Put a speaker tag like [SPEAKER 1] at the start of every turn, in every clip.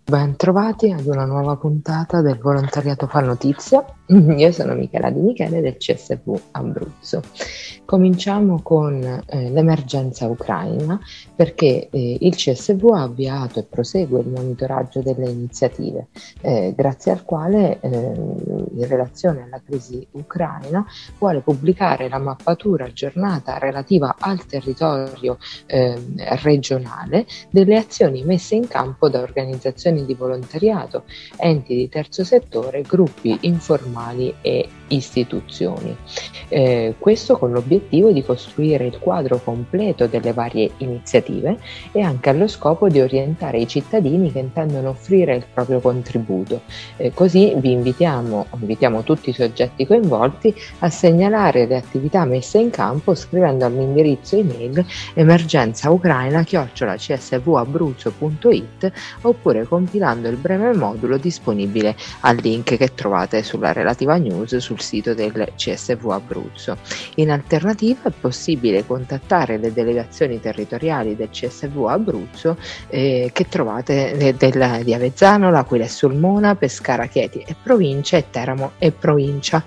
[SPEAKER 1] Bentrovati ad una nuova puntata del Volontariato fa notizia. Io sono Michela Di Michele del CSV Abruzzo. Cominciamo con l'emergenza ucraina perché il CSV ha avviato e prosegue il monitoraggio delle iniziative, grazie al quale in relazione alla crisi ucraina vuole pubblicare la mappatura aggiornata relativa al territorio regionale delle azioni messe in campo da organizzazioni di volontariato, enti di terzo settore, gruppi informali e istituzioni. Questo con l'obiettivo di costruire il quadro completo delle varie iniziative e anche allo scopo di orientare i cittadini che intendono offrire il proprio contributo. Così vi invitiamo tutti i soggetti coinvolti a segnalare le attività messe in campo scrivendo all'indirizzo email emergenzaucraina@csvabruzzo.it oppure compilando il breve modulo disponibile al link che trovate sulla relativa news sul sito del CSV Abruzzo. In alternativa è possibile contattare le delegazioni territoriali del CSV Abruzzo che trovate di Avezzano, L'Aquila e Sulmona, Pescara, Chieti e provincia e Teramo e provincia.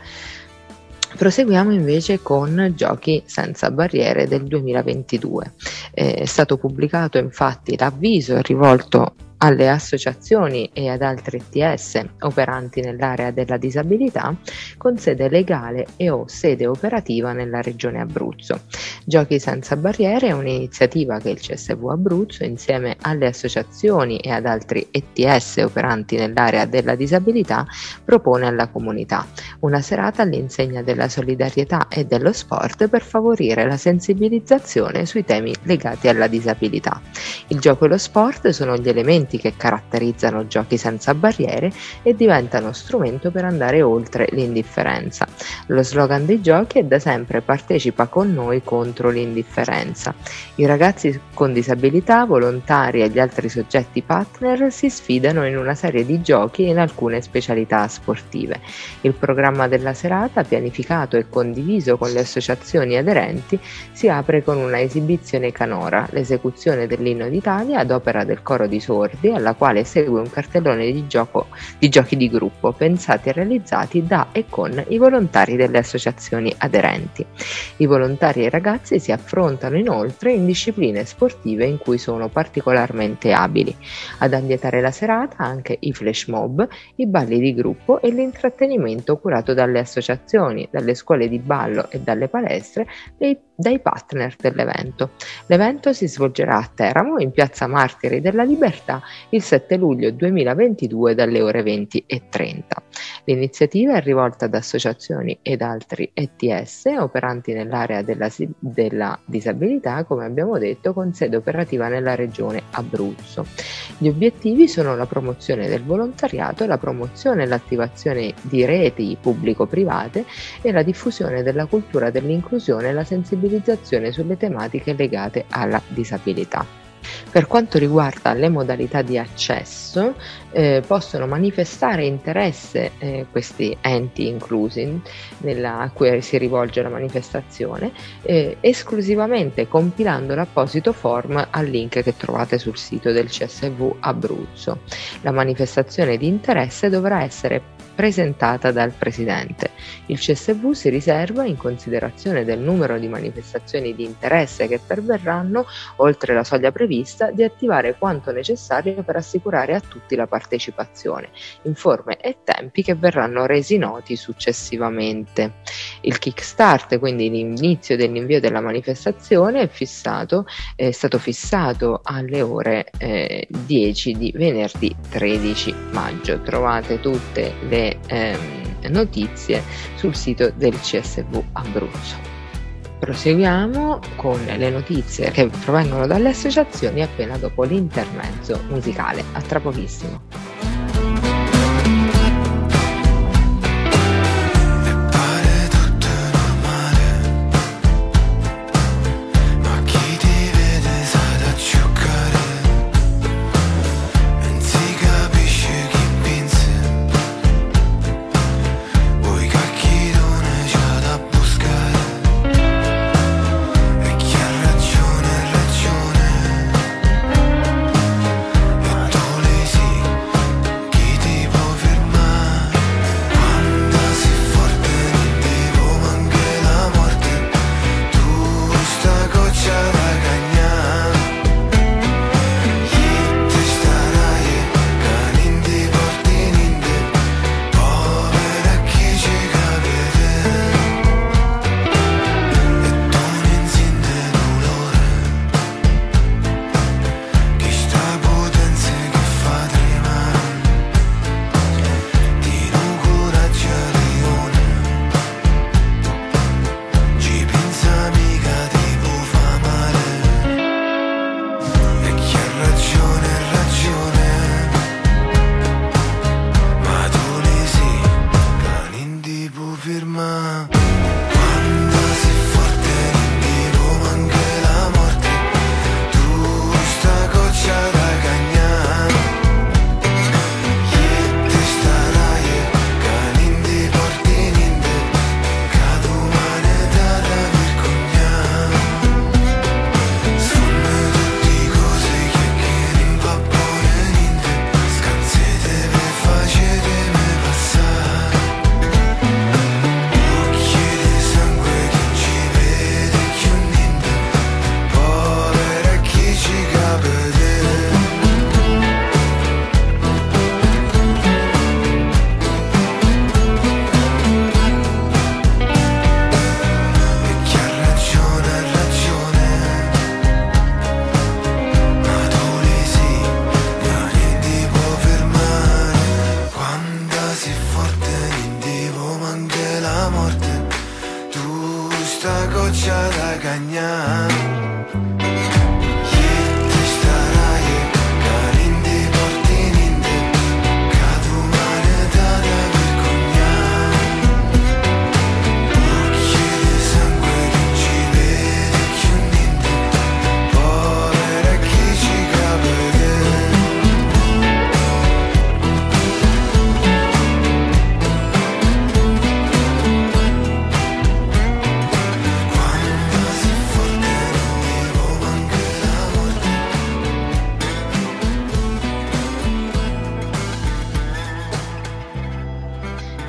[SPEAKER 1] Proseguiamo invece con Giochi senza barriere del 2022. È stato pubblicato infatti l'avviso rivolto alle associazioni e ad altri ETS operanti nell'area della disabilità con sede legale e o sede operativa nella regione Abruzzo. Giochi senza barriere è un'iniziativa che il CSV Abruzzo insieme alle associazioni e ad altri ETS operanti nell'area della disabilità propone alla comunità, una serata all'insegna della solidarietà e dello sport per favorire la sensibilizzazione sui temi legati alla disabilità. Il gioco e lo sport sono gli elementi che caratterizzano Giochi senza barriere e diventano strumento per andare oltre l'indifferenza. Lo slogan dei giochi è da sempre "Partecipa con noi contro l'indifferenza". I ragazzi con disabilità, volontari e gli altri soggetti partner si sfidano in una serie di giochi e in alcune specialità sportive. Il programma della serata, pianificato e condiviso con le associazioni aderenti, si apre con una esibizione canora, l'esecuzione dell'Inno d'Italia ad opera del coro di sordi, alla quale segue un cartellone di giochi di gruppo pensati e realizzati da e con i volontari delle associazioni aderenti. I volontari e i ragazzi si affrontano inoltre in discipline sportive in cui sono particolarmente abili. Ad ambientare la serata anche i flash mob, i balli di gruppo e l'intrattenimento curato dalle associazioni, dalle scuole di ballo e dalle palestre dai partner dell'evento. L'evento si svolgerà a Teramo in piazza Martiri della Libertà il 7 luglio 2022 dalle ore 20:30. L'iniziativa è rivolta ad associazioni ed altri ETS operanti nell'area della disabilità, come abbiamo detto, con sede operativa nella regione Abruzzo. Gli obiettivi sono la promozione del volontariato, la promozione e l'attivazione di reti pubblico-private e la diffusione della cultura dell'inclusione e la sensibilizzazione sulle tematiche legate alla disabilità. Per quanto riguarda le modalità di accesso, possono manifestare interesse questi enti inclusi a cui si rivolge la manifestazione esclusivamente compilando l'apposito form al link che trovate sul sito del CSV Abruzzo. La manifestazione di interesse dovrà essere presentata dal Presidente. Il CSV si riserva, in considerazione del numero di manifestazioni di interesse che perverranno oltre la soglia prevista, di attivare quanto necessario per assicurare a tutti la partecipazione, in forme e tempi che verranno resi noti successivamente. Il kickstart, quindi l'inizio dell'invio della manifestazione, è stato fissato alle ore 10 di venerdì 13 maggio. Trovate tutte le notizie sul sito del CSV Abruzzo. Proseguiamo con le notizie che provengono dalle associazioni appena dopo l'intermezzo musicale. A tra pochissimo.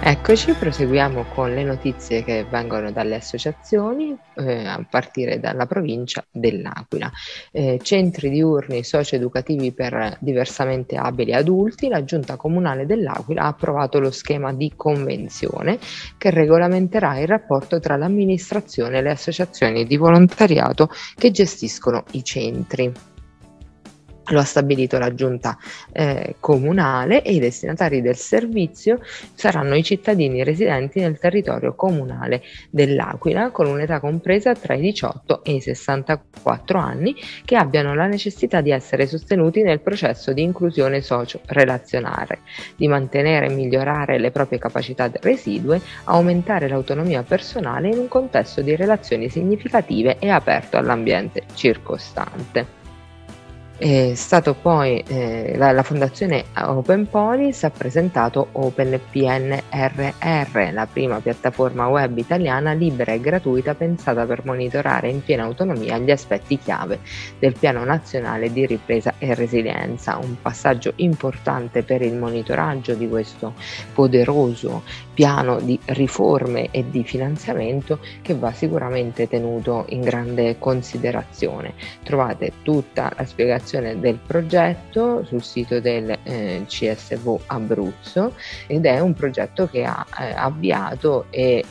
[SPEAKER 1] Eccoci, proseguiamo con le notizie che vengono dalle associazioni, a partire dalla provincia dell'Aquila. Centri diurni socio-educativi per diversamente abili adulti, la Giunta Comunale dell'Aquila ha approvato lo schema di convenzione che regolamenterà il rapporto tra l'amministrazione e le associazioni di volontariato che gestiscono i centri. Lo ha stabilito la giunta comunale e i destinatari del servizio saranno i cittadini residenti nel territorio comunale dell'Aquila con un'età compresa tra i 18 e i 64 anni che abbiano la necessità di essere sostenuti nel processo di inclusione socio-relazionale, di mantenere e migliorare le proprie capacità residue, aumentare l'autonomia personale in un contesto di relazioni significative e aperto all'ambiente circostante. È stato poi la fondazione Open Polis ha presentato OpenPNRR, la prima piattaforma web italiana libera e gratuita pensata per monitorare in piena autonomia gli aspetti chiave del Piano Nazionale di Ripresa e Resilienza, un passaggio importante per il monitoraggio di questo poderoso piano di riforme e di finanziamento che va sicuramente tenuto in grande considerazione. Trovate tutta la spiegazione del progetto sul sito del CSV Abruzzo ed è un progetto che ha avviato e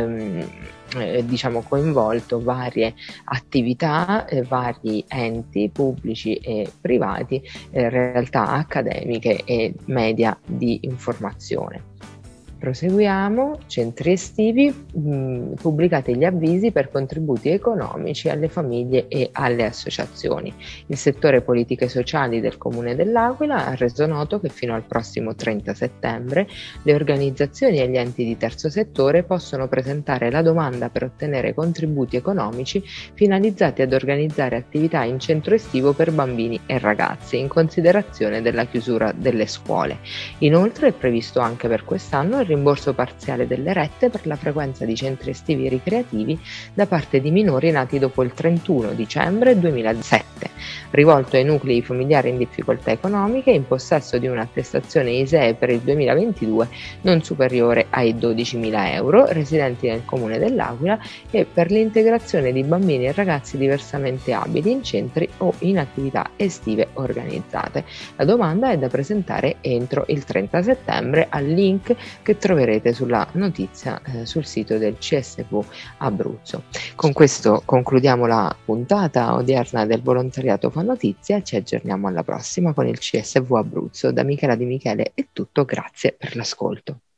[SPEAKER 1] coinvolto varie attività, vari enti pubblici e privati, realtà accademiche e media di informazione. Proseguiamo, centri estivi, pubblicate gli avvisi per contributi economici alle famiglie e alle associazioni. Il settore politiche sociali del Comune dell'Aquila ha reso noto che fino al prossimo 30 settembre le organizzazioni e gli enti di terzo settore possono presentare la domanda per ottenere contributi economici finalizzati ad organizzare attività in centro estivo per bambini e ragazzi in considerazione della chiusura delle scuole. Inoltre è previsto anche per quest'anno il rimborso parziale delle rette per la frequenza di centri estivi ricreativi da parte di minori nati dopo il 31 dicembre 2007, rivolto ai nuclei familiari in difficoltà economiche in possesso di un'attestazione ISEE per il 2022 non superiore ai 12.000 euro, residenti nel Comune dell'Aquila e per l'integrazione di bambini e ragazzi diversamente abili in centri o in attività estive organizzate. La domanda è da presentare entro il 30 settembre al link che troverete sulla notizia sul sito del CSV Abruzzo. Con questo concludiamo la puntata odierna del Volontariato fa notizia e ci aggiorniamo alla prossima con il CSV Abruzzo. Da Michela Di Michele è tutto, grazie per l'ascolto.